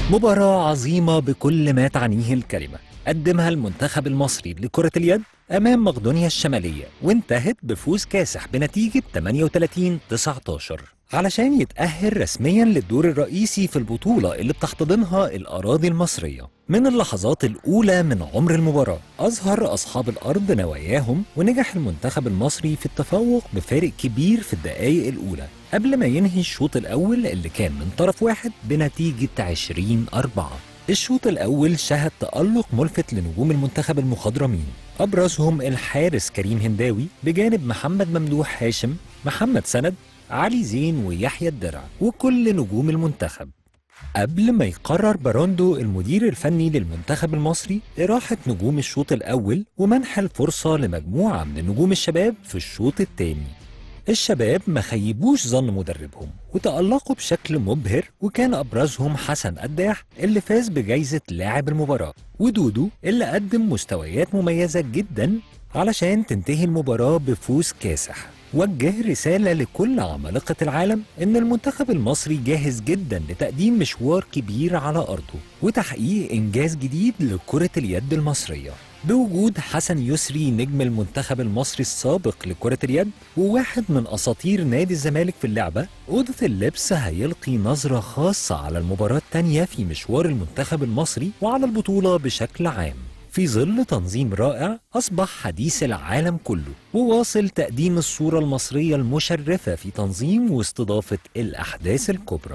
مباراة عظيمة بكل ما تعنيه الكلمة قدمها المنتخب المصري لكرة اليد أمام مقدونيا الشمالية، وانتهت بفوز كاسح بنتيجة 38-19 علشان يتأهل رسميا للدور الرئيسي في البطولة اللي بتحتضنها الأراضي المصرية. من اللحظات الأولى من عمر المباراة أظهر أصحاب الأرض نواياهم، ونجح المنتخب المصري في التفوق بفارق كبير في الدقائق الأولى قبل ما ينهي الشوط الأول اللي كان من طرف واحد بنتيجة 20-4. الشوط الأول شهد تألق ملفت لنجوم المنتخب المخضرمين، أبرزهم الحارس كريم هنداوي بجانب محمد ممدوح هاشم، محمد سند، علي زين ويحيى الدرع وكل نجوم المنتخب. قبل ما يقرر باروندو المدير الفني للمنتخب المصري إراحة نجوم الشوط الأول ومنح الفرصة لمجموعة من نجوم الشباب في الشوط الثاني. الشباب ما خيبوش ظن مدربهم وتألقوا بشكل مبهر، وكان أبرزهم حسن قداح اللي فاز بجائزة لاعب المباراة، ودودو اللي قدم مستويات مميزة جدا علشان تنتهي المباراة بفوز كاسح. وجه رسالة لكل عمالقة العالم إن المنتخب المصري جاهز جدا لتقديم مشوار كبير على أرضه وتحقيق إنجاز جديد لكرة اليد المصرية. بوجود حسن يسري نجم المنتخب المصري السابق لكرة اليد وواحد من أساطير نادي الزمالك في اللعبة، أوضة اللبس هيلقي نظرة خاصة على المباراة التانية في مشوار المنتخب المصري وعلى البطولة بشكل عام، في ظل تنظيم رائع أصبح حديث العالم كله، وواصل تقديم الصورة المصرية المشرفة في تنظيم واستضافة الأحداث الكبرى.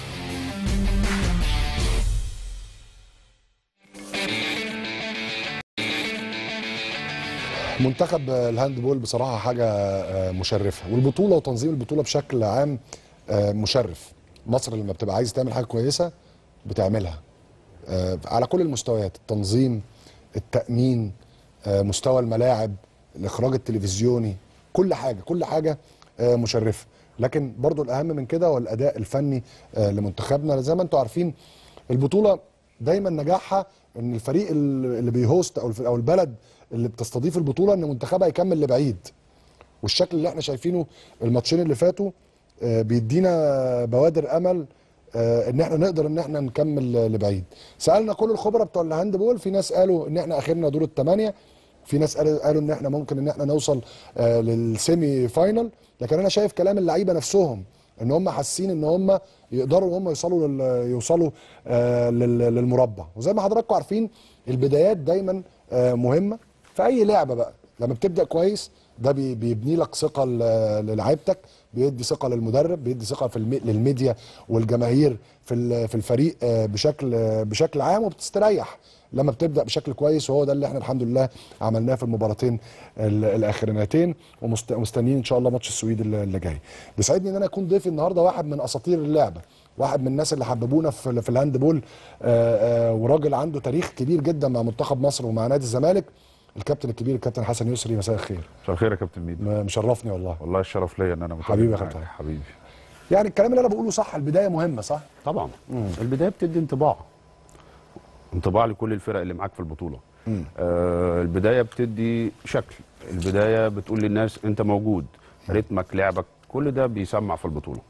منتخب الهاندبول بصراحه حاجه مشرفه، والبطوله وتنظيم البطوله بشكل عام مشرف. مصر لما بتبقى عايزه تعمل حاجه كويسه بتعملها على كل المستويات، التنظيم، التامين، مستوى الملاعب، الاخراج التلفزيوني، كل حاجه مشرفه. لكن برضو الاهم من كده هو الاداء الفني لمنتخبنا. زي ما انتم عارفين البطوله دايما نجاحها ان الفريق اللي بيهوست او البلد اللي بتستضيف البطوله ان منتخبها يكمل لبعيد، والشكل اللي احنا شايفينه الماتشين اللي فاتوا بيدينا بوادر امل ان احنا نقدر ان احنا نكمل لبعيد. سالنا كل الخبراء بتوع الهاند بول، في ناس قالوا ان احنا اخرنا دور الثمانيه، في ناس قالوا ان احنا ممكن ان احنا نوصل للسيمي فاينل، لكن انا شايف كلام اللعيبه نفسهم ان هم حاسين ان هم يقدروا ان هم يوصلوا للمربع. وزي ما حضراتكم عارفين البدايات دايما مهمه في اي لعبه بقى. لما بتبدا كويس ده بيبني لك ثقه للاعيبتك، بيدي ثقه للمدرب، بيدي ثقه للميديا والجماهير في الفريق بشكل عام، وبتستريح لما بتبدا بشكل كويس. وهو ده اللي احنا الحمد لله عملناه في المباراتين الاخرانيتين، ومستنيين ان شاء الله ماتش السويد اللي جاي. بيسعدني ان انا اكون ضيفي النهارده واحد من اساطير اللعبه، واحد من الناس اللي حببونا في الهاند بول، وراجل عنده تاريخ كبير جدا مع منتخب مصر ومع نادي الزمالك، الكابتن الكبير الكابتن حسن يسري. مساء الخير. مساء الخير يا كابتن ميدو. مشرفني والله. والله الشرف ليا ان انا حبيبي يا كابتن. حبيبي. يعني الكلام اللي انا بقوله صح، البدايه مهمه صح؟ طبعا. البدايه بتدي انطباع لكل الفرق اللي معاك في البطوله. البدايه بتدي شكل، البدايه بتقول للناس انت موجود، رتمك، لعبك، كل ده بيسمع في البطوله.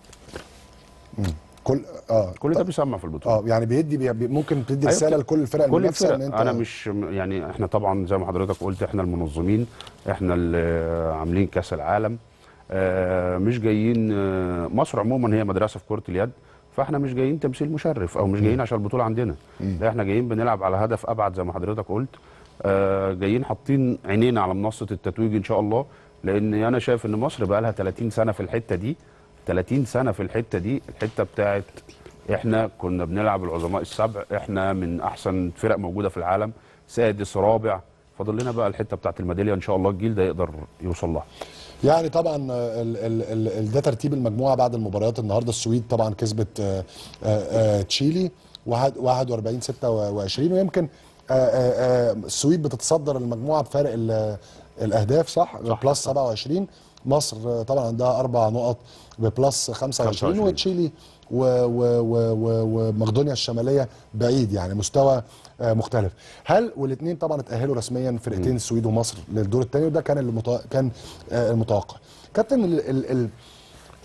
كل ده بيسمع في البطوله. يعني بيدي ممكن تدي رساله لكل الفرق المنافسه ان انت. انا مش يعني احنا طبعا زي ما حضرتك قلت احنا المنظمين، احنا اللي عاملين كاس العالم، مش جايين. مصر عموما هي مدرسه في كره اليد، فاحنا مش جايين تمثيل مشرف او مش جايين عشان البطوله عندنا، لا احنا جايين بنلعب على هدف ابعد زي ما حضرتك قلت. جايين حاطين عينينا على منصه التتويج ان شاء الله، لان انا شايف ان مصر بقى لها 30 سنه في الحته دي، 30 سنه في الحته دي، الحته بتاعت احنا كنا بنلعب العظماء السبع، احنا من احسن فرق موجوده في العالم، سادس رابع، فاضل لنا بقى الحته بتاعت الميداليه ان شاء الله الجيل ده يقدر يوصل لها. يعني طبعا ده ترتيب المجموعه بعد المباريات النهارده. السويد طبعا كسبت تشيلي 41-26، ويمكن السويد بتتصدر المجموعه بفارق الاهداف صح بلس 27. مصر طبعا عندها 4 نقط ببلس 25، وتشيلي ومقدونيا الشماليه بعيد، يعني مستوى مختلف. هل والاثنين طبعا اتاهلوا رسميا فرقتين السويد ومصر للدور الثاني، وده كان المتوقع. كابتن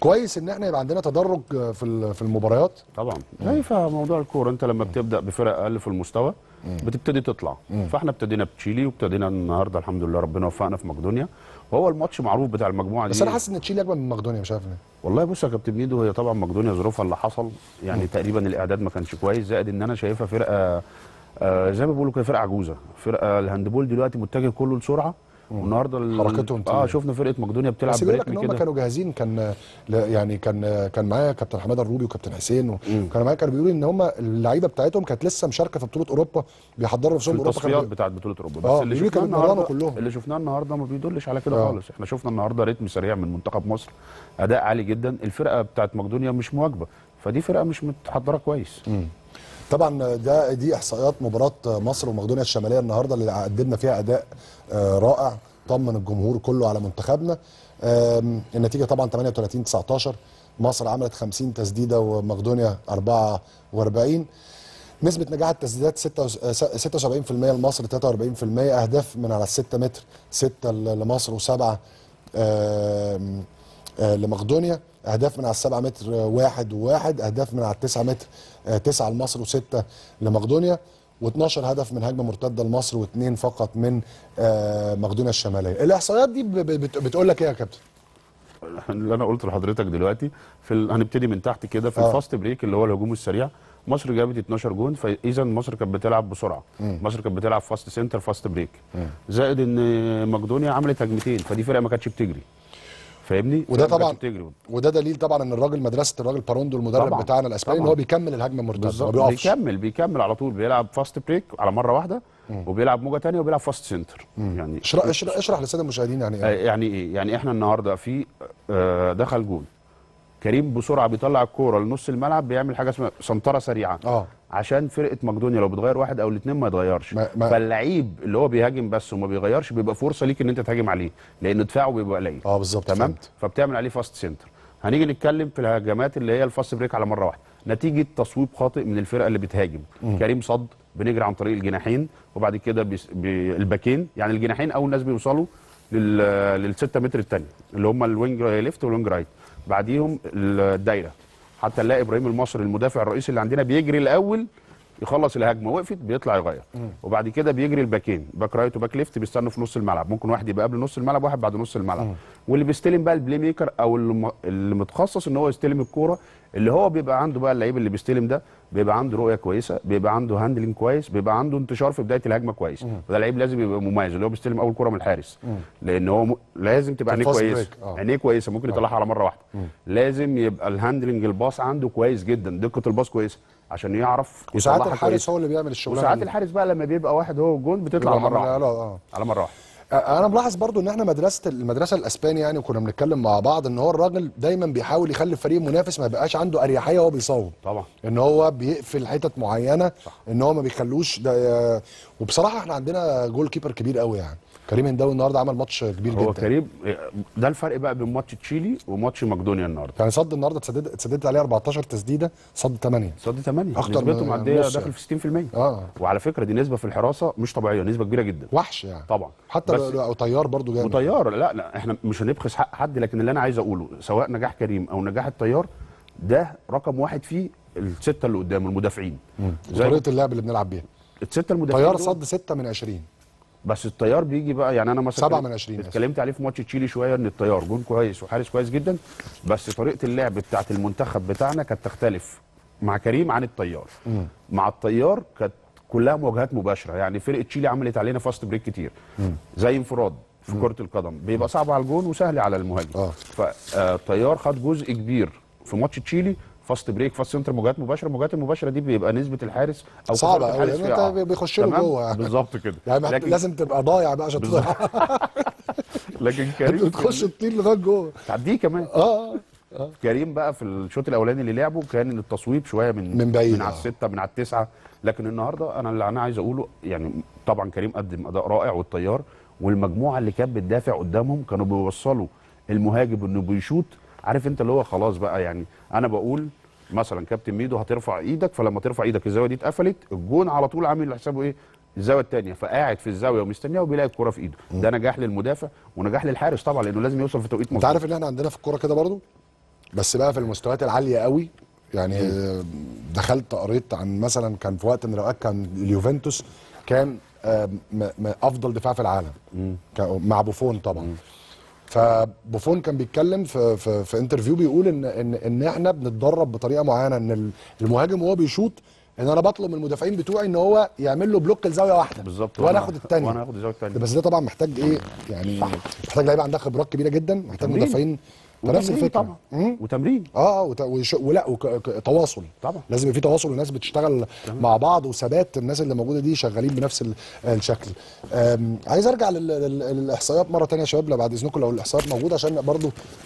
كويس ان احنا يبقى عندنا تدرج في المباريات. طبعا شايفه موضوع الكوره، انت لما بتبدا بفرق اقل في المستوى بتبتدي تطلع. فاحنا ابتدينا بتشيلي وابتدينا النهارده الحمد لله ربنا وفقنا في مقدونيا، وهو الماتش معروف بتاع المجموعه دي. بس انا حاسس ان تشيلي اجمل من مقدونيا، مش عارف ليه. والله بص يا كابتن ميدو، هي طبعا مقدونيا ظروفها اللي حصل يعني تقريبا الاعداد ما كانش كويس، زائد ان انا شايفها فرقه زي ما بيقولوا كده فرقه عجوزه. فرقه الهاندبول دلوقتي متجه كله لسرعه، والنهارده حركتهم شفنا فرقه مقدونيا بتلعب بس بيقول لك ان بريتم هم كده. كانوا جاهزين. كان معايا كابتن حماده الروبي وكابتن حسين وكانوا معايا، كانوا بيقولوا ان هم اللعيبه بتاعتهم كانت لسه مشاركه في بطوله اوروبا، بيحضروا في نفسهم لاوروبا. التصفيات بتاعت بطوله اوروبا. بس اللي شفناه النهارده النهارده ما بيدلش على كده خالص. احنا شفنا النهارده ريتم سريع من منتخب مصر، اداء عالي جدا. الفرقه بتاعت مقدونيا مش مواكبه، فدي فرقه مش متحضره كويس. طبعا دي احصائيات مباراه مصر ومقدونيا الشماليه النهارده اللي قدمنا فيها اداء رائع، طمن الجمهور كله على منتخبنا. النتيجه طبعا 38-19، مصر عملت 50 تسديده ومقدونيا 44. نسبه نجاح التسديدات 76% لمصر 43%. اهداف من على ال6 متر 6 لمصر و7 لمقدونيا. اهداف من على ال7 متر 1 و1. اهداف من على ال9 متر 9 لمصر و6 لمقدونيا. و12 هدف من هجمه مرتده لمصر و2 فقط من مقدونيا الشماليه. الاحصائيات دي بتقول لك ايه يا كابتن؟ اللي انا قلته لحضرتك دلوقتي هنبتدي من تحت كده في الفاست بريك اللي هو الهجوم السريع. مصر جابت 12 جون، فاذا مصر كانت بتلعب بسرعه. مصر كانت بتلعب فاست سنتر فاست بريك. زائد ان مقدونيا عملت هجمتين، فدي فرقه ما كانتش بتجري، فاهمني؟ وده طبعا وده دليل طبعا ان مدرسه الراجل باروندو المدرب طبعا بتاعنا الاسباني ان هو بيكمل الهجمه المرتده، ما بيقفش. بيكمل على طول، بيلعب فاست بريك على مره واحده وبيلعب موجه ثانيه وبيلعب فاست سنتر. يعني اشرح للساده المشاهدين يعني ايه. يعني ايه؟ يعني احنا النهارده في دخل جون، كريم بسرعه بيطلع الكوره لنص الملعب، بيعمل حاجه اسمها سنتره سريعه عشان فرقه مقدونيا لو بتغير واحد او الاثنين ما يتغيرش. فاللعيب اللي هو بيهاجم بس وما بيغيرش بيبقى فرصه ليك ان انت تهاجم عليه، لان دفاعه بيبقى قليل. بالظبط، تمام. فبتعمل عليه فاست سنتر. هنيجي نتكلم في الهجمات اللي هي الفاست بريك على مره واحده، نتيجه تصويب خاطئ من الفرقه اللي بتهاجم. كريم صد، بنجري عن طريق الجناحين وبعد كده الباكين. يعني الجناحين اول ناس بيوصلوا لل6 متر الثانيه اللي هم الوينج ليفت والوينج رايت، بعديهم الدايره. حتى نلاقي ابراهيم المصري المدافع الرئيسي اللي عندنا بيجري الاول يخلص الهجمه، وقفت بيطلع يغير. وبعد كده بيجري الباكين، باك رايت وباك ليفت، بيستنوا في نص الملعب. ممكن واحد يبقى قبل نص الملعب واحد بعد نص الملعب. واللي بيستلم بقى البلاي ميكر او اللي متخصص ان هو يستلم الكوره، اللي هو بيبقى عنده بقى اللعيب اللي بيستلم ده بيبقى عنده رؤيه كويسه، بيبقى عنده هاندلنج كويس، بيبقى عنده انتشار في بدايه الهجمه كويس. فده لعيب لازم يبقى مميز، اللي هو بيستلم اول كوره من الحارس. لان هو لازم تبقى عينيه كويسه. عينيه كويسه، ممكن يطلعها على مره واحده. لازم يبقى الهاندلنج الباص عنده كويس جدا، دقه الباص كويسه عشان يعرف. وساعات الحارس هو اللي بيعمل الشغل. وساعات الحارس بقى لما بيبقى واحد هو الجون بتطلع على مره واحده. على مره واحده. انا ملاحظ برضو ان احنا المدرسه الاسباني يعني، وكنا بنتكلم مع بعض ان هو الراجل دايما بيحاول يخلي الفريق المنافس ما يبقاش عنده اريحيه وهو بيصوب. طبعا. ان هو بيقفل حتت معينه. صح. ان هو ما بيخلوش ده. وبصراحه احنا عندنا جول كيبر كبير قوي يعني. كريم هنداوي النهارده عمل ماتش كبير جدا. هو كريم ده الفرق بقى بين ماتش تشيلي وماتش مقدونيا النهارده. يعني صد النهارده اتسددت عليه 14 تسديده، صد 8. نسبته معديه داخل في 60%. وعلى فكره دي نسبه في الحراسه مش طبيعيه، نسبه كبيره جدا. وحش يعني. طبعا. حتى لو طيار برضو جامد. وطيار لا احنا مش هنبخس حق حد، لكن اللي انا عايز اقوله سواء نجاح كريم او نجاح الطيار ده رقم واحد فيه السته اللي قدام المدافعين. طريقه اللعب اللي بنلعب بيها. السته المدافعين. طيار صد 6 من 20. بس الطيار بيجي بقى، يعني انا مثلا 7 من 20 اتكلمت عليه في ماتش تشيلي شويه، ان الطيار جون كويس وحارس كويس جدا، بس طريقه اللعب بتاعه المنتخب بتاعنا كانت تختلف مع كريم عن الطيار. مع الطيار كانت كلها مواجهات مباشره، يعني فرقه تشيلي عملت علينا فاست بريك كتير. زي انفراد في كره القدم بيبقى صعب على الجون وسهل على المهاجم. فالطيار خد جزء كبير في ماتش تشيلي فاست بريك فاست سنتر، مواجهات مباشره. المواجهات المباشره دي بيبقى نسبه الحارس او صعبه قوي، لان انت بيخش له جوه يعني. بالظبط كده. يعني لكن لازم تبقى ضايع بقى عشان تضيع. لكن كريم بتخش تطير لغايه جوه، تعديه كمان. كريم بقى في الشوط الاولاني اللي لعبه كان التصويب شويه من بعيد، من على السته من على التسعه. لكن النهارده اللي انا عايز اقوله يعني طبعا كريم قدم اداء رائع، والطيار والمجموعه اللي كانت بتدافع قدامهم كانوا بيوصلوا المهاجم انه بيشوط. عارف انت اللي هو خلاص بقى، يعني انا بقول مثلا كابتن ميدو هترفع ايدك، فلما ترفع ايدك الزاويه دي اتقفلت، الجون على طول عامل حسابه ايه؟ الزاويه الثانيه، فقاعد في الزاويه ومستنيها وبيلاقي الكوره في ايده. ده نجاح للمدافع ونجاح للحارس طبعا، لانه لازم يوصل في توقيت مظبوط. انت عارف ان احنا عندنا في الكوره كده برضو بس بقى في المستويات العاليه قوي يعني. دخلت قريت عن مثلا كان في وقت من الاوقات كان اليوفنتوس كان افضل دفاع في العالم مع بوفون طبعا. فبوفون كان بيتكلم في انترفيو بيقول ان احنا بنتدرب بطريقه معينه، ان المهاجم وهو بيشوط ان انا بطلب من المدافعين بتوعي ان هو يعمل له بلوك لزاويه واحده بالظبط، وانا اخد الثانيه. وانا اخد الزاويه الثانيه. بس ده طبعا محتاج ايه يعني؟ صح. محتاج لعيبه عندها خبرات كبيره جدا، محتاج وتمرين. مدافعين فنفس وتمرين الفكره. طبعا. وتمرين. ولا تواصل طبعا. لازم يبقى في تواصل والناس بتشتغل مع بعض، وثبات الناس اللي موجوده دي شغالين بنفس الشكل. عايز ارجع للاحصائيات مره ثانيه يا شباب لو بعد اذنكم، لو الاحصائيات موجوده، عشان برضو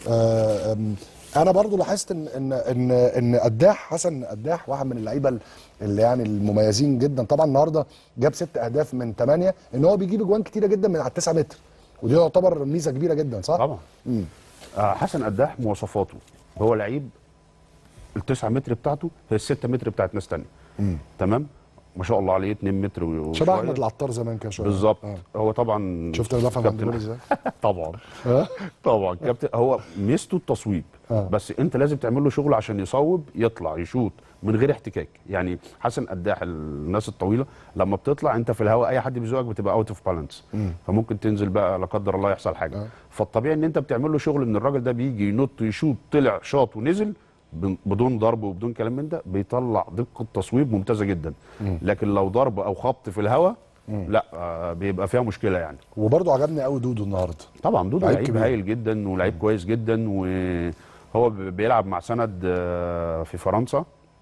انا برضو لاحظت ان قداح حسن قداح واحد من اللعيبه اللي يعني المميزين جدا طبعا. النهارده جاب 6 اهداف من 8، ان هو بيجيب اجوان كتيره جدا من على 9 متر، ودي يعتبر ميزه كبيره جدا صح؟ طبعا. حسن قداح مواصفاته هو لعيب ال9 متر بتاعته هي ال6 متر بتاعت ناس ثانيه. تمام. ما شاء الله عليه 2 متر شبه احمد العطار زمان كان شويه. بالظبط. هو طبعا شفت الرفع من الجول ازاي؟ طبعا. طبعا كابتن. هو ميزته التصويب. بس انت لازم تعمل له شغل عشان يصوب يطلع يشوط من غير احتكاك. يعني حسن قداح الناس الطويله لما بتطلع انت في الهواء اي حد بيزوقك بتبقى اوت اوف بالانس، فممكن تنزل بقى لا قدر الله يحصل حاجه. فالطبيعي ان انت بتعمل له شغل ان الراجل ده بيجي ينط يشوط طلع شاط ونزل بدون ضرب وبدون كلام من ده بيطلع دقه تصويب ممتازه جدا. لكن لو ضرب او خبط في الهواء لا بيبقى فيها مشكله يعني. وبرضه عجبني قوي دودو النهارده. طبعا دودو لعيب هايل جدا ولعيب كويس جدا، وهو بيلعب مع سند في فرنسا.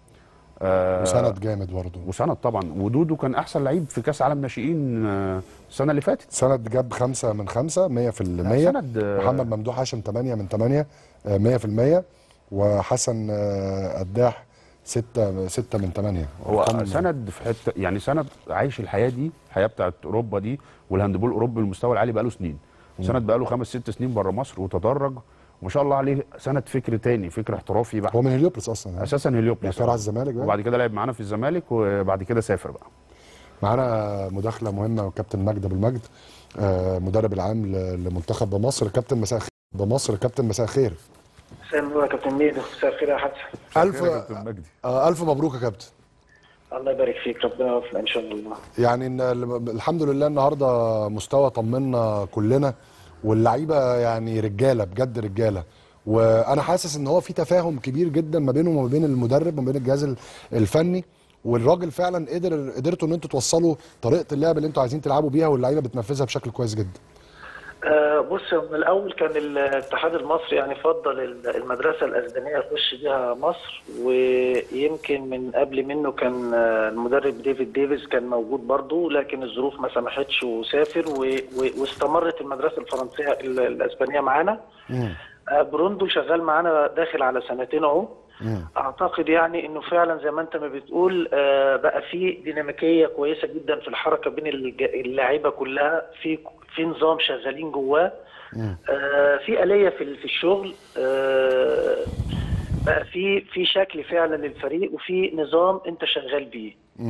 وسند جامد برضه. وسند طبعا. ودودو كان احسن لعيب في كاس عالم ناشئين السنه اللي فاتت. سند جاب 5 من 5 100%. سند محمد ممدوح هاشم 8 من 8 100%. وحسن قداح 6 من 8. هو سند في حته يعني سند عايش الحياه دي، الحياه بتاعت اوروبا دي والهاندبول الاوروبي المستوى العالي بقاله سنين. سند بقاله 5 6 سنين بره مصر وتدرج وما شاء الله عليه. سند فكر تاني، فكر احترافي بقى. هو من هليوبلس اصلا اساسا هليوبلس. كان على الزمالك وبعد كده لعب معانا في الزمالك وبعد كده سافر بقى. معانا مداخله مهمه وكابتن مجدي ابو المجد مدرب العام لمنتخب مصر. كابتن مساء الخير. كابتن مساء الخير. مساء النور يا كابتن ميدو. مساء الخير يا حسن. الف مبروك يا كابتن. الله يبارك فيك، ربنا يوفقك ان شاء الله. يعني الحمد لله النهارده مستوى طمنا كلنا، واللعيبه يعني رجاله بجد رجاله، وانا حاسس ان هو في تفاهم كبير جدا ما بينه وما بين المدرب وما بين الجهاز الفني، والراجل فعلا قدرتوا ان انتوا توصلوا طريقه اللعب اللي انتوا عايزين تلعبوا بيها، واللعيبه بتنفذها بشكل كويس جدا. بص، من الاول كان الاتحاد المصري يعني فضل المدرسه الاسبانيه يخش بيها مصر، ويمكن من قبل منه كان المدرب ديفيس كان موجود برضه، لكن الظروف ما سمحتش وسافر واستمرت المدرسه الفرنسيه الاسبانيه معانا. بروندو شغال معانا داخل على 2 سنين اهو. اعتقد يعني انه فعلا زي ما انت ما بتقول بقى في ديناميكيه كويسه جدا في الحركه بين اللاعيبه كلها، في نظام شغالين جواه، في آلية في الشغل، بقى في شكل فعلا للفريق وفي نظام انت شغال بيه.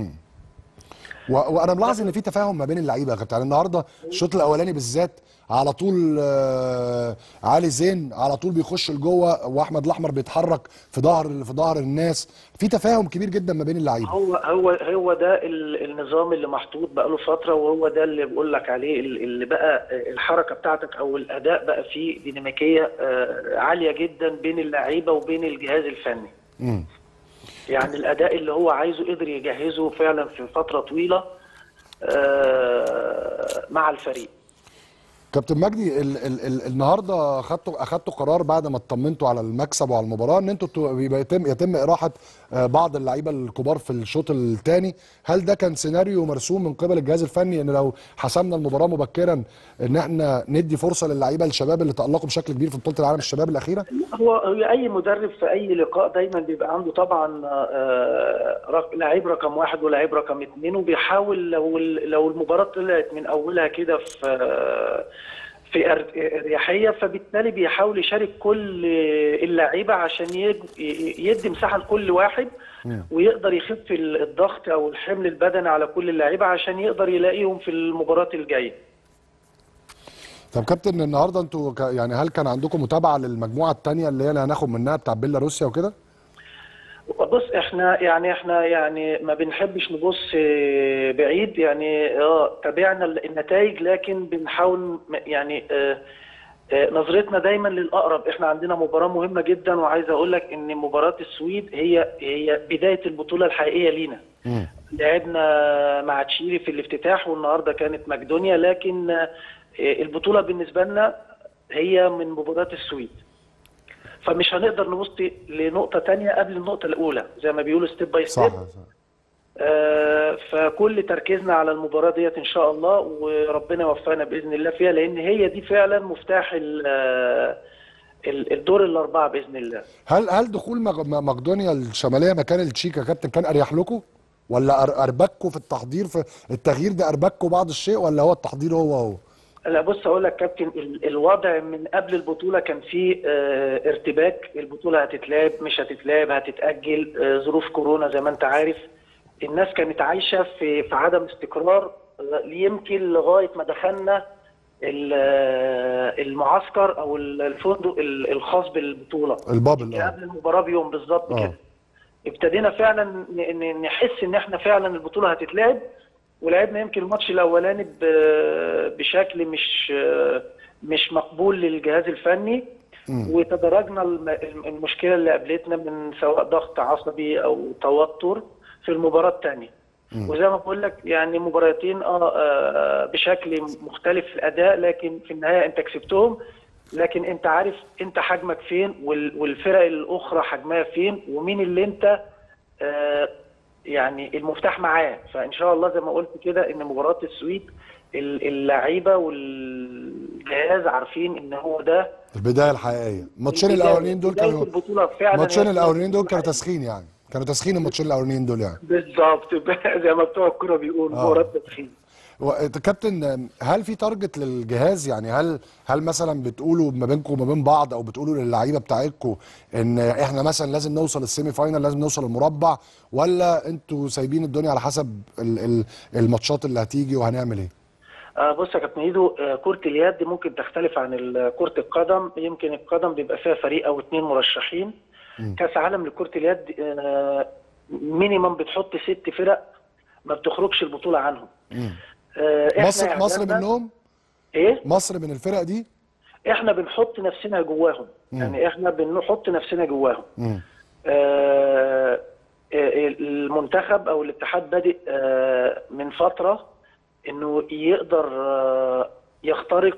وانا ملاحظ ان في تفاهم ما بين اللعيبه يا كابتن. النهارده الشوط الاولاني بالذات على طول علي زين على طول بيخش لجوه، واحمد الاحمر بيتحرك في ظهر الناس. في تفاهم كبير جدا ما بين اللعيبه. هو ده النظام اللي محطوط بقاله فتره، وهو ده اللي بقول لك عليه، اللي بقى الحركه بتاعتك او الاداء بقى فيه ديناميكيه عاليه جدا بين اللعيبه وبين الجهاز الفني. يعني الاداء اللي هو عايزه قدر يجهزه فعلا في فتره طويله مع الفريق. كابتن مجدي النهارده اخدتوا قرار بعد ما اطمنتوا على المكسب وعلى المباراه ان انتوا يتم اراحه بعض اللعيبه الكبار في الشوط الثاني. هل ده كان سيناريو مرسوم من قبل الجهاز الفني ان لو حسمنا المباراه مبكرا ان احنا ندي فرصه للعيبه الشباب اللي تالقوا بشكل كبير في بطوله العالم الشباب الاخيره؟ هو اي مدرب في اي لقاء دايما بيبقى عنده طبعا لعيب رقم 1 ولاعيب رقم 2، وبيحاول لو المباراه طلعت من اولها كده في اريحيه، فبالتالي بيحاول يشارك كل اللعيبه عشان يدي مساحه لكل واحد، ويقدر يخف الضغط او الحمل البدني على كل اللعيبه عشان يقدر يلاقيهم في المباراه الجايه. طب كابتن النهارده انتوا يعني هل كان عندكم متابعه للمجموعه الثانيه اللي هي اللي هناخد منها بتاع بيلاروسيا وكده؟ بص، احنا ما بنحبش نبص بعيد، يعني تابعنا النتائج، لكن بنحاول يعني نظرتنا دايما للاقرب. احنا عندنا مباراه مهمه جدا، وعايز اقول لك ان مباراه السويد هي بدايه البطوله الحقيقيه لينا. لعبنا مع تشيلي في الافتتاح، والنهارده كانت مقدونيا، لكن البطوله بالنسبه لنا هي من مباراه السويد. فمش هنقدر نبص لنقطه تانية قبل النقطه الاولى، زي ما بيقولوا ستيب باي ستيب. صح. فكل تركيزنا على المباراه ديت ان شاء الله، وربنا يوفقنا باذن الله فيها، لان هي دي فعلا مفتاح الدور الاربعه باذن الله. هل دخول مقدونيا الشماليه مكان التشيك يا كابتن كان اريح لكم، ولا اربكوا في التحضير، في التغيير ده اربكوا بعض الشيء، ولا هو التحضير هو؟ لا بص، اقول لك كابتن، الوضع من قبل البطوله كان فيه ارتباك. البطوله هتتلعب مش هتتلعب، هتتاجل، ظروف كورونا زي ما انت عارف. الناس كانت عايشه في عدم استقرار، يمكن لغايه ما دخلنا المعسكر او الفندق الخاص بالبطوله البابل قبل المباراه بيوم بالظبط كده. ابتدينا فعلا نحس ان احنا فعلا البطوله هتتلعب، ولعبنا يمكن الماتش الاولاني بشكل مش مقبول للجهاز الفني. وتدرجنا المشكله اللي قابلتنا من سواء ضغط عصبي او توتر في المباراه الثانيه. وزي ما بقول لك يعني مباراتين بشكل مختلف في الاداء، لكن في النهايه انت كسبتهم. لكن انت عارف انت حجمك فين، والفرق الاخرى حجمها فين، ومين اللي انت يعني المفتاح معاه. فان شاء الله زي ما قلت كده ان مباراه السويد اللعيبه والجهاز عارفين ان هو ده البدايه الحقيقيه. الماتشين الاولانيين دول كانوا تسخين، يعني كانوا تسخين الماتشين الاولانيين دول يعني. بالظبط زي ما بتوع الكوره بيقولوا مباراه تسخين. كابتن، هل في تارجت للجهاز؟ يعني هل مثلا بتقولوا ما بينكم وما بين بعض، او بتقولوا للعيبه بتاعتكم ان احنا مثلا لازم نوصل السيمي فاينال، لازم نوصل المربع، ولا انتوا سايبين الدنيا على حسب الماتشات اللي هتيجي وهنعمل ايه؟ بص يا كابتن ايدو، كرة اليد ممكن تختلف عن كرة القدم. يمكن القدم بيبقى فيها فريق او 2 مرشحين. كاس عالم لكرة اليد مينيمم بتحط 6 فرق ما بتخرجش البطولة عنهم. مصر منهم؟ ايه؟ مصر من الفرق دي؟ احنا بنحط نفسنا جواهم. يعني احنا بنحط نفسنا جواهم. المنتخب او الاتحاد بادئ من فترة انه يقدر يخترق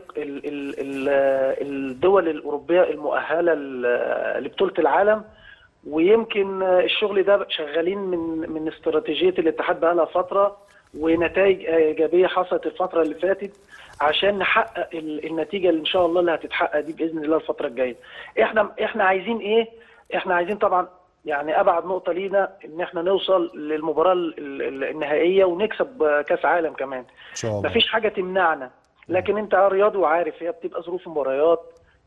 الدول الاوروبيه المؤهله لبطوله العالم. ويمكن الشغل ده شغالين من استراتيجيه الاتحاد بقى لها فتره، ونتائج ايجابيه حصلت الفتره اللي فاتت عشان نحقق النتيجه اللي ان شاء الله اللي هتتحقق دي باذن الله الفتره الجايه. احنا عايزين ايه؟ احنا عايزين طبعا يعني ابعد نقطه لينا ان احنا نوصل للمباراه النهائيه ونكسب كاس عالم كمان. ان شاء الله. مفيش حاجه تمنعنا، لكن انت رياضي وعارف هي بتبقى ظروف مباريات،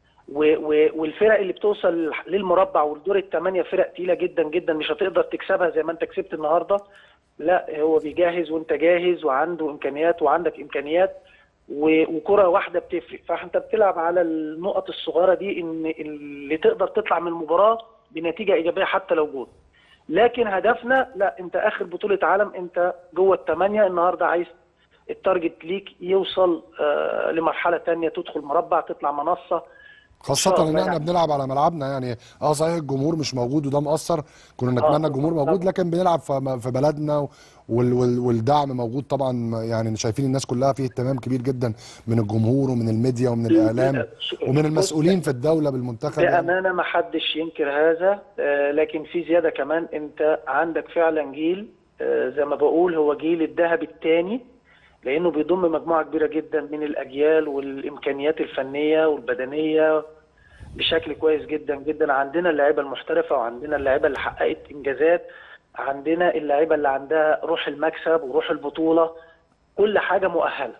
والفرق اللي بتوصل للمربع والدور الثمانيه فرق تقيله جدا جدا، مش هتقدر تكسبها زي ما انت كسبت النهارده. لا، هو بيجهز وانت جاهز، وعنده امكانيات وعندك امكانيات، وكره واحده بتفرق. فانت بتلعب على النقط الصغيره دي ان اللي تقدر تطلع من المباراه بنتيجه ايجابيه حتى لو جول. لكن هدفنا لا، انت اخر بطوله عالم، انت جوه الثمانيه النهارده، عايز التارجت ليك يوصل لمرحله ثانيه، تدخل مربع، تطلع منصه، خاصة ان احنا بنلعب على ملعبنا. يعني صحيح الجمهور مش موجود وده مؤثر، كنا نتمنى الجمهور موجود، لكن بنلعب في بلدنا والدعم موجود طبعا. يعني شايفين الناس كلها فيه اهتمام كبير جدا من الجمهور ومن الميديا ومن الاعلام ومن المسؤولين في الدولة بالمنتخب. بأمانة ما حدش ينكر هذا، لكن في زيادة كمان. انت عندك فعلا جيل، زي ما بقول هو جيل الذهبي الثاني، لانه بيضم مجموعه كبيره جدا من الاجيال والامكانيات الفنيه والبدنيه بشكل كويس جدا جدا. عندنا اللعيبه المحترفه، وعندنا اللعيبه اللي حققت انجازات، عندنا اللعيبه اللي عندها روح المكسب وروح البطوله، كل حاجه مؤهله.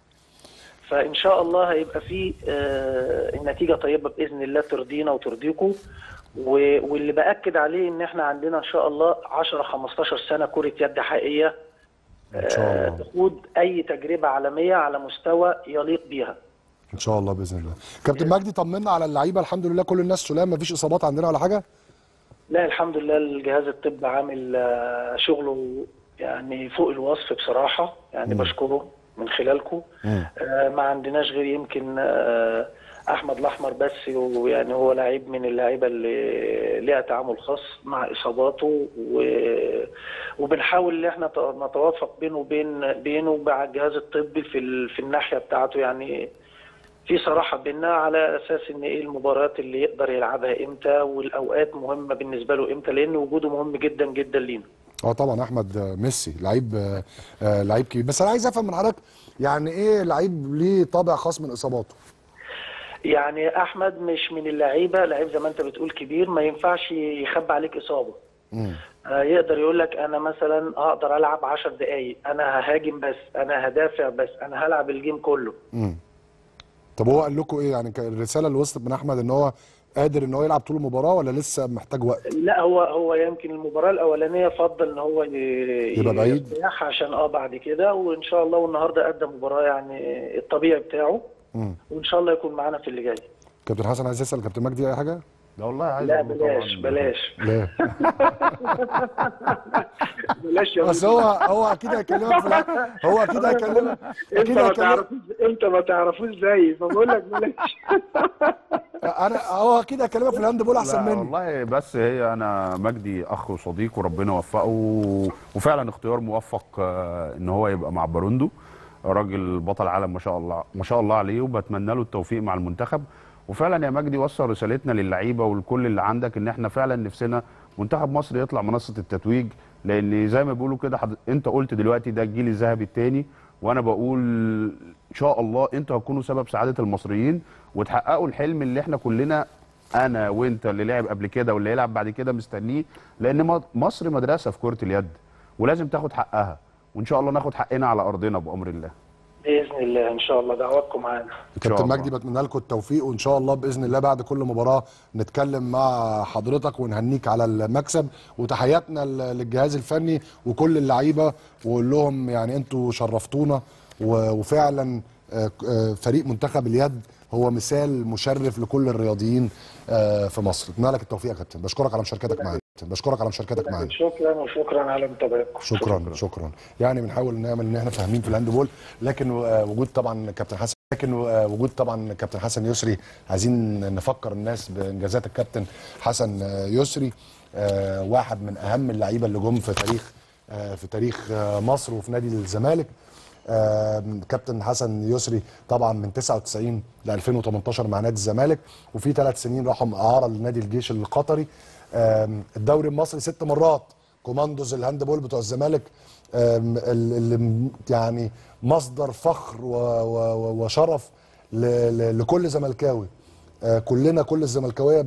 فان شاء الله هيبقى في النتيجه طيبه باذن الله ترضينا وترضيكم. واللي باكد عليه ان احنا عندنا ان شاء الله 10 15 سنه كره يد حقيقيه تخوض اي تجربه عالميه على مستوى يليق بيها. ان شاء الله باذن الله. كابتن مجدي طمنا على اللعيبه، الحمد لله كل الناس سلام، مفيش اصابات عندنا ولا حاجه؟ لا الحمد لله، الجهاز الطبي عامل شغله يعني فوق الوصف بصراحة، يعني بشكره من خلالكم. ما عندناش غير يمكن أحمد الأحمر بس، ويعني هو لعيب من اللعيبة اللي ليها تعامل خاص مع إصاباته، وبنحاول إن احنا نتوافق بينه ومع الجهاز الطبي في الناحية بتاعته، يعني في صراحة بينا على أساس إن إيه المباريات اللي يقدر يلعبها إمتى، والأوقات مهمة بالنسبة له إمتى، لأن وجوده مهم جدا جدا لينا. طبعا احمد ميسي لعيب لعيب كبير، بس انا عايز افهم من حضرتك يعني ايه لعيب ليه طابع خاص من اصاباته؟ يعني أحمد مش من اللعيبة، لعيب زي ما أنت بتقول كبير، ما ينفعش يخبي عليك إصابة. يقدر يقول لك أنا مثلا أقدر ألعب 10 دقايق، أنا ههاجم بس، أنا هدافع بس، أنا هلعب الجيم كله. طب هو قال لكم ايه يعني الرساله اللي وصلت من احمد ان هو قادر ان هو يلعب طول المباراه ولا لسه محتاج وقت؟ لا هو يمكن المباراه الاولانيه فضل ان هو يبقى بعيد يرتاح عشان بعد كده، وان شاء الله والنهارده قدم مباراه يعني الطبيعي بتاعه. وان شاء الله يكون معانا في اللي جاي. كابتن حسن عايز يسال كابتن مجدي اي حاجه؟ لا والله عايز لا اقول له بلاش طبعا بلاش لا بلاش يا بس ابني. هو اكيد هيكلمك في هو اكيد هيكلمك اكيد هيكلمك. انت ما تعرفوش زيي، فبقول لك بلاش. هو اكيد هيكلمك في الهاند بول احسن لا مني. والله، بس هي انا مجدي اخ وصديق وربنا وفقه، وفعلا اختيار موفق ان هو يبقى مع باروندو. راجل بطل عالم ما شاء الله ما شاء الله عليه، وبتمنى له التوفيق مع المنتخب. وفعلا يا مجدي وصل رسالتنا للعيبه ولكل اللي عندك ان احنا فعلا نفسنا منتخب مصر يطلع منصه التتويج، لان زي ما بيقولوا كده انت قلت دلوقتي ده الجيل الذهبي الثاني، وانا بقول ان شاء الله انتوا هتكونوا سبب سعاده المصريين وتحققوا الحلم اللي احنا كلنا، انا وانت اللي لعب قبل كده واللي يلعب بعد كده مستنيه، لان مصر مدرسه في كره اليد ولازم تاخد حقها، وان شاء الله ناخد حقنا على ارضنا بامر الله باذن الله. ان شاء الله دعواتكم معانا. كابتن مجدي بتمنى لكم التوفيق، وان شاء الله باذن الله بعد كل مباراه نتكلم مع حضرتك ونهنيك على المكسب، وتحياتنا للجهاز الفني وكل اللعيبه، واقول لهم يعني انتوا شرفتونا، وفعلا فريق منتخب اليد هو مثال مشرف لكل الرياضيين في مصر. اتمنى لك التوفيق يا كابتن، بشكرك على مشاركتك معانا. شكرا وشكرا على متابعتكم. شكرا. يعني بنحاول نعمل ان احنا فاهمين في الهاند بول، لكن وجود طبعا كابتن حسن يسري، عايزين نفكر الناس بانجازات الكابتن حسن يسري، واحد من اهم اللعيبه اللي جم في تاريخ مصر وفي نادي الزمالك. كابتن حسن يسري طبعا من 99 ل 2018 مع نادي الزمالك، وفي 3 سنين راحوا اعاره لنادي الجيش القطري. الدوري المصري 6 مرات، كوماندوز الهاند بول بتوع الزمالك اللي يعني مصدر فخر وشرف لكل زملكاوي. كل الزملكاويه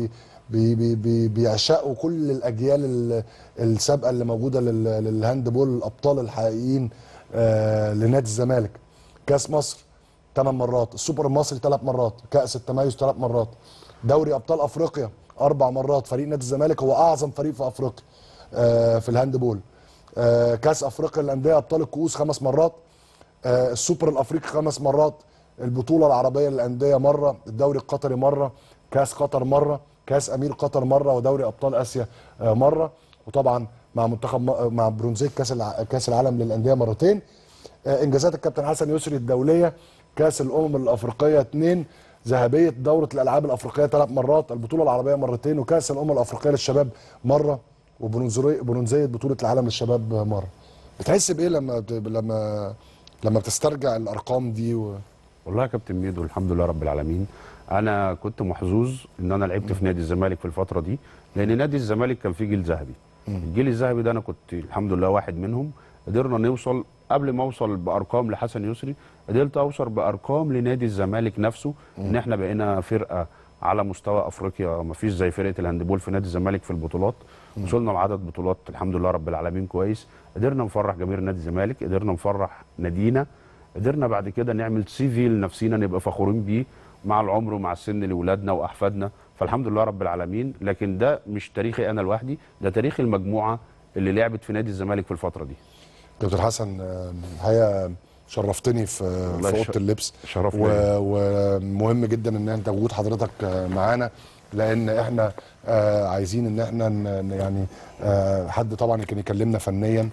بيعشقوا كل الاجيال السابقه اللي موجوده للهاند بول، الابطال الحقيقيين لنادي الزمالك. كاس مصر 8 مرات، السوبر المصري 3 مرات، كاس التميز 3 مرات، دوري ابطال افريقيا 4 مرات. فريق نادي الزمالك هو اعظم فريق في افريقيا في الهاند بول. كاس افريقيا للانديه ابطال الكؤوس 5 مرات، السوبر الافريقي 5 مرات، البطوله العربيه للانديه مره، الدوري القطري مره، كاس قطر مره، كاس امير قطر مره، ودوري ابطال اسيا مره، وطبعا مع منتخب مع برونزيه كاس العالم للانديه مرتين. انجازات الكابتن حسن يسري الدوليه: كاس الامم الافريقيه 2، ذهبيه دوره الالعاب الافريقيه 3 مرات، البطوله العربيه مرتين، وكاس الامم الافريقيه للشباب مره، وبرونزيه بطوله العالم للشباب مره. بتحس بايه لما بتسترجع الارقام دي والله يا كابتن ميدو الحمد لله رب العالمين، انا كنت محظوظ ان انا لعبت في نادي الزمالك في الفتره دي، لان نادي الزمالك كان فيه جيل ذهبي. الجيل الذهبي ده انا كنت الحمد لله واحد منهم. قدرنا نوصل، قبل ما اوصل بارقام لحسن يسري قدرت اوصل بارقام لنادي الزمالك نفسه، ان احنا بقينا فرقه على مستوى افريقيا، ما فيش زي فرقه الهاندبول في نادي الزمالك في البطولات. وصلنا لعدد بطولات الحمد لله رب العالمين كويس، قدرنا نفرح جماهير نادي الزمالك، قدرنا نفرح نادينا، قدرنا بعد كده نعمل سي في لنفسينا نبقى فخورين بيه مع العمر ومع السن لاولادنا واحفادنا، فالحمد لله رب العالمين. لكن ده مش تاريخي انا لوحدي، ده تاريخ المجموعه اللي لعبت في نادي الزمالك في الفتره دي. دكتور حسن، الحقيقه شرفتني في اوضه اللبس. شرف ومهم جدا ان انت وجود حضرتك معانا، لان احنا عايزين ان احنا يعني حد طبعا كان يكلمنا فنيا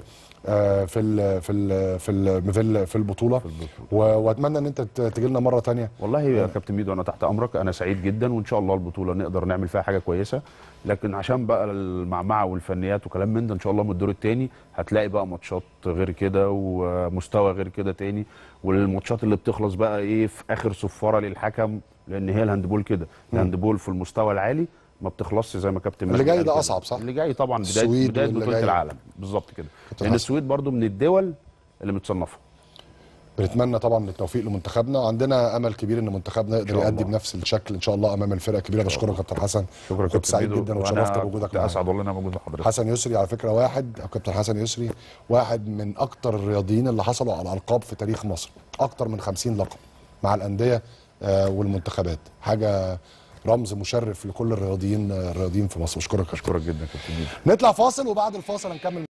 في البطوله. واتمنى ان انت تجي لنا مره ثانيه. والله يا كابتن ميدو انا تحت امرك، انا سعيد جدا، وان شاء الله البطوله نقدر نعمل فيها حاجه كويسه، لكن عشان بقى المعمعه والفنيات وكلام من ده ان شاء الله من الدور الثاني هتلاقي بقى ماتشات غير كده ومستوى غير كده تاني، والماتشات اللي بتخلص بقى ايه في اخر صفاره للحكم، لان هي الهاندبول كده، الهاندبول في المستوى العالي ما بتخلصش زي ما كابتن اللي جاي ده اصعب صح؟ اللي جاي طبعا بدايه بطوله العالم بالظبط كده، لان السويد برضو من الدول اللي متصنفه. بنتمنى طبعا التوفيق لمنتخبنا، وعندنا امل كبير ان منتخبنا يقدر يؤدي بنفس الشكل ان شاء الله امام الفرق الكبيره. بشكرك كابتن حسن، شكرا كنت سعيد جدا وتشرفت بوجودك معانا. اسعد والله انا موجود مع حضرتك. حسن يسري على فكره كابتن حسن يسري واحد من اكتر الرياضيين اللي حصلوا على القاب في تاريخ مصر، اكتر من 50 لقب مع الانديه والمنتخبات، حاجه رمز مشرف لكل الرياضيين في مصر. اشكرك جدا كابتن. نطلع فاصل وبعد الفاصل هنكمل.